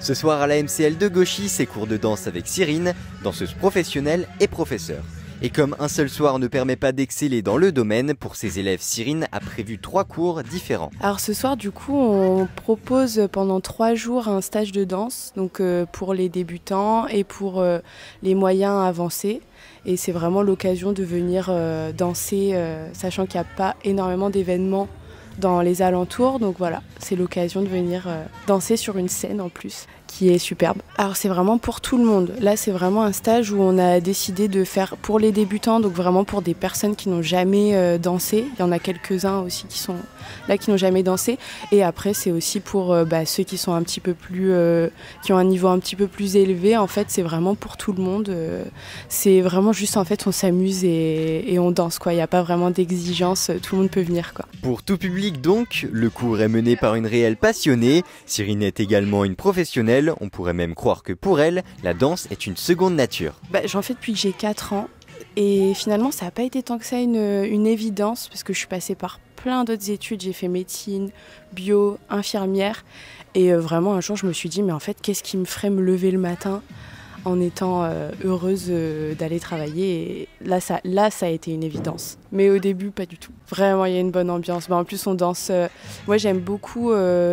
Ce soir à la MCL de Gauchy, c'est cours de danse avec Cyrine, danseuse professionnelle et professeure. Et comme un seul soir ne permet pas d'exceller dans le domaine, pour ses élèves, Cyrine a prévu 3 cours différents. Alors ce soir, du coup, on propose pendant 3 jours un stage de danse, donc pour les débutants et pour les moyens avancés. Et c'est vraiment l'occasion de venir danser, sachant qu'il n'y a pas énormément d'événements dans les alentours. Donc voilà, c'est l'occasion de venir danser sur une scène en plus, qui est superbe. Alors c'est vraiment pour tout le monde. Là c'est vraiment un stage où on a décidé de faire pour les débutants, donc vraiment pour des personnes qui n'ont jamais dansé. Il y en a quelques-uns aussi qui sont là qui n'ont jamais dansé. Et après c'est aussi pour ceux qui sont un petit peu plus, qui ont un niveau un petit peu plus élevé. En fait c'est vraiment pour tout le monde. C'est vraiment juste en fait on s'amuse et on danse quoi. Il n'y a pas vraiment d'exigence, tout le monde peut venir quoi. Pour tout public donc, le cours est mené par une réelle passionnée. Cyrine est également une professionnelle. On pourrait même croire que pour elle, la danse est une seconde nature. J'en fais depuis que j'ai 4 ans et finalement ça n'a pas été tant que ça une évidence parce que je suis passée par plein d'autres études. J'ai fait médecine, bio, infirmière et vraiment un jour je me suis dit mais en fait qu'est-ce qui me ferait me lever le matin en étant heureuse d'aller travailler. Et là, ça a été une évidence. Mais au début, pas du tout. Vraiment, il y a une bonne ambiance. En plus, on danse... moi, j'aime beaucoup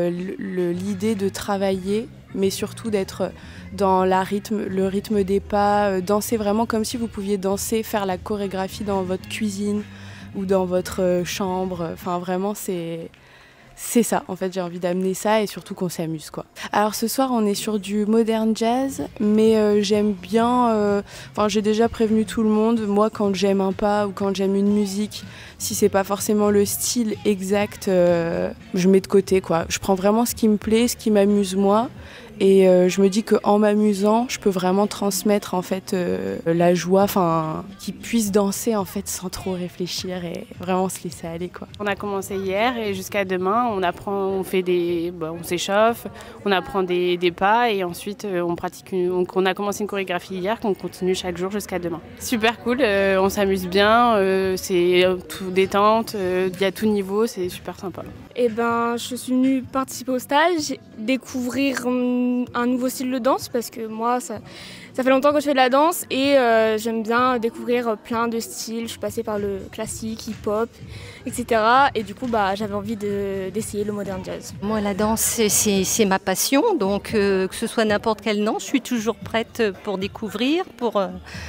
l'idée de travailler, mais surtout d'être dans le rythme des pas, danser vraiment comme si vous pouviez danser, faire la chorégraphie dans votre cuisine ou dans votre chambre. Enfin, vraiment, c'est ça, en fait j'ai envie d'amener ça et surtout qu'on s'amuse quoi. Alors ce soir on est sur du modern jazz mais j'aime bien, j'ai déjà prévenu tout le monde, moi quand j'aime un pas ou quand j'aime une musique, si c'est pas forcément le style exact, je mets de côté quoi. Je prends vraiment ce qui me plaît, ce qui m'amuse moi et je me dis qu'en m'amusant, je peux vraiment transmettre en fait la joie, qu'ils puissent danser en fait sans trop réfléchir et vraiment se laisser aller quoi. On a commencé hier et jusqu'à demain, on s'échauffe, on apprend des pas et ensuite on pratique. On a commencé une chorégraphie hier qu'on continue chaque jour jusqu'à demain. Super cool, on s'amuse bien, c'est tout détente, il y a tout niveau, c'est super sympa. Je suis venue participer au stage, découvrir un nouveau style de danse parce que moi ça fait longtemps que je fais de la danse et j'aime bien découvrir plein de styles. Je suis passée par le classique, hip-hop, etc. Et du coup j'avais envie d'essayer le modern jazz. Moi la danse c'est ma passion, donc que ce soit n'importe quelle danse, je suis toujours prête pour découvrir, pour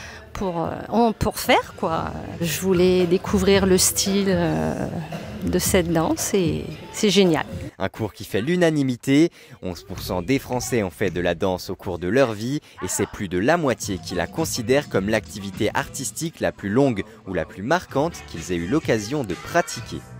faire quoi. Je voulais découvrir le style de cette danse et c'est génial. Un cours qui fait l'unanimité, 11% des Français ont fait de la danse au cours de leur vie et c'est plus de la moitié qui la considèrent comme l'activité artistique la plus longue ou la plus marquante qu'ils aient eu l'occasion de pratiquer.